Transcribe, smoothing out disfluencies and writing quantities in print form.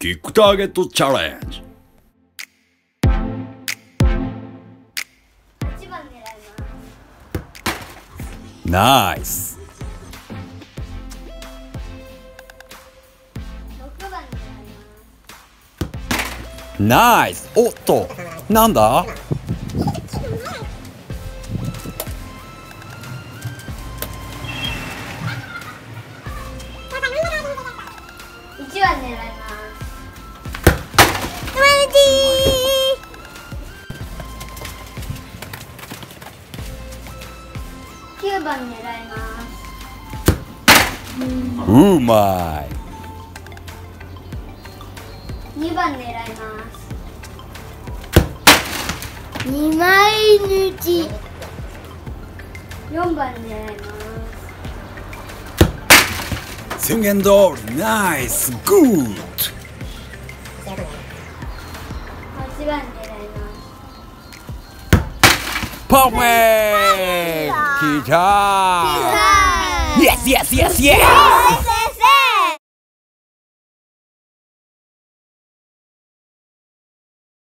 キックターゲットチャレンジ。 8番狙います。 ナイス。 6番狙います。 ナイス。おっと、なんだ。 1番狙います。9番狙います。 うまい。 2番狙います。 2枚抜き。 4番狙います。 宣言通り、ナイス、グッド。 8番狙います。 パーフェクト。きたー。イエスイエスイエスイエス。